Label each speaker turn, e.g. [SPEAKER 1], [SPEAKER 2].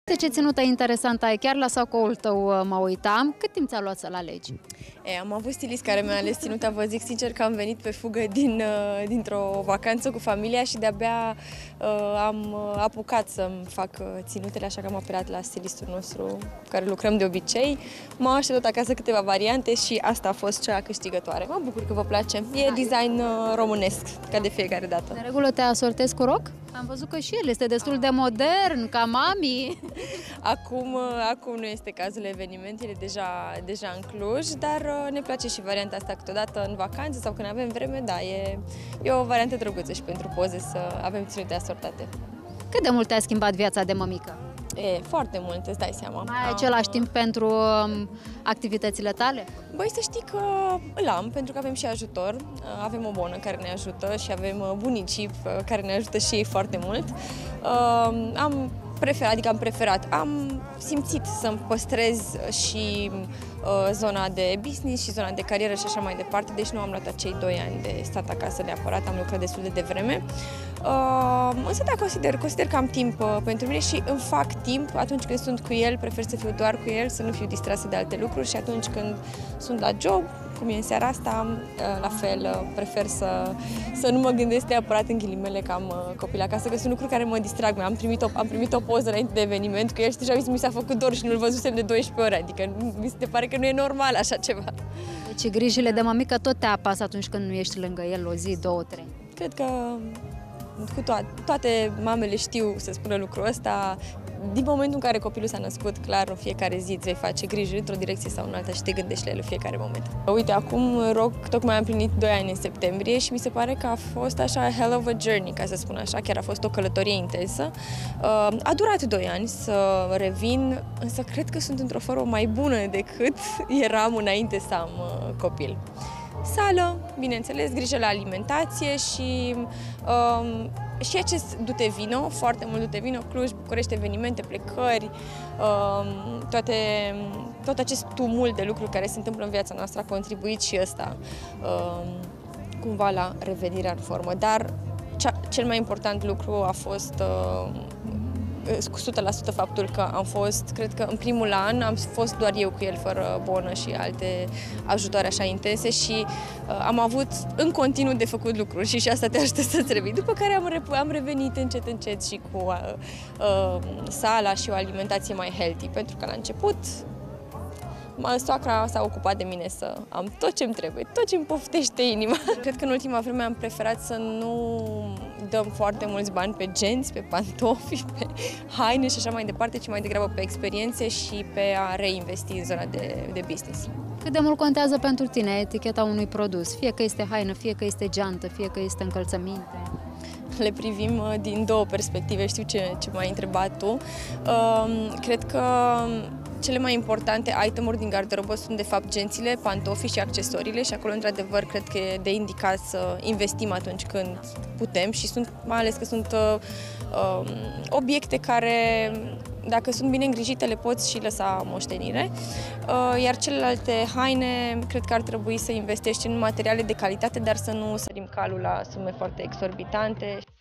[SPEAKER 1] Ce ținută interesantă ai, chiar la sacoul tău mă uitam. Cât timp ți-a luat să-l alegi?
[SPEAKER 2] Am avut stilist care mi-a ales ținuta, vă zic sincer că am venit pe fugă dintr-o vacanță cu familia și de-abia am apucat să-mi fac ținutele, așa că am apelat la stilistul nostru cu care lucrăm de obicei. M-am așteptat acasă câteva variante și asta a fost cea câștigătoare. Mă bucur că vă place. E design românesc, ca de fiecare dată.
[SPEAKER 1] De regulă te asortezi cu rock? Am văzut că și el este destul de modern, ca mami.
[SPEAKER 2] Acum nu este cazul, evenimentele deja în Cluj, dar ne place și varianta asta câteodată în vacanță sau când avem vreme, da, e o variantă drăguță și pentru poze să avem ținute asortate.
[SPEAKER 1] Cât de mult te-a schimbat viața de mămică?
[SPEAKER 2] Foarte mult, îți dai seama.
[SPEAKER 1] Mai ai același timp pentru activitățile tale?
[SPEAKER 2] Băi, să știi că îl am, pentru că avem și ajutor. Avem o bonă care ne ajută și avem bunicii care ne ajută și ei foarte mult. Am preferat, am simțit să-mi păstrez și zona de business și zona de carieră și așa mai departe, deci nu am luat acei 2 ani de stat acasă neapărat, am lucrat destul de devreme. Însă da, consider că am timp pentru mine și îmi fac timp atunci când sunt cu el, prefer să fiu doar cu el, să nu fiu distrasă de alte lucruri și atunci când sunt la job, cum e în seara asta, la fel, prefer să nu mă gândesc neapărat în ghilimele că am copil acasă, că sunt lucruri care mă distrag. Am primit o poză înainte de eveniment cu el și deja mi s-a făcut dor și nu-l văzusem de 12 ore, adică mi se pare că nu e normal așa ceva.
[SPEAKER 1] Deci grijile de mămică tot te apasă atunci când nu ești lângă el o zi, 2, 3.
[SPEAKER 2] Cred că cu toate mamele știu să spună lucrul ăsta. Din momentul în care copilul s-a născut, clar, în fiecare zi îți vei face griji într-o direcție sau în alta și te gândești la el în fiecare moment. Uite, acum ROC tocmai am plinit 2 ani în septembrie și mi se pare că a fost așa hell of a journey, ca să spun așa, chiar a fost o călătorie intensă. A durat 2 ani să revin, însă cred că sunt într-o formă mai bună decât eram înainte să am copil. Sală, bineînțeles, grijă la alimentație și acest dute vino, foarte mult dute vino, Cluj, București, evenimente, plecări, tot acest tumult de lucruri care se întâmplă în viața noastră a contribuit și ăsta cumva la revenirea în formă. Dar cel mai important lucru a fost cu 100% faptul că am fost, cred că în primul an am fost doar eu cu el, fără bonă și alte ajutoare așa intense și am avut în continuu de făcut lucruri și asta te ajută să-ți revii. După care am revenit încet și cu sala și o alimentație mai healthy, pentru că la început soacra s-a ocupat de mine să am tot ce-mi trebuie, tot ce-mi poftește inima. Cred că în ultima vreme am preferat să nu dăm foarte mulți bani pe genți, pe pantofi, pe haine și așa mai departe, ci mai degrabă pe experiențe și pe a reinvesti în zona de business.
[SPEAKER 1] Cât de mult contează pentru tine eticheta unui produs? Fie că este haină, fie că este geantă, fie că este încălțăminte?
[SPEAKER 2] Le privim din 2 perspective, știu ce m-ai întrebat tu. Cred că cele mai importante itemuri din garderobă sunt de fapt gențile, pantofii și accesoriile și acolo într-adevăr cred că e de indicat să investim atunci când putem și mai ales că sunt obiecte care, dacă sunt bine îngrijite, le poți și lăsa moștenire. Iar celelalte haine, cred că ar trebui să investești în materiale de calitate, dar să nu sărim calul la sume foarte exorbitante.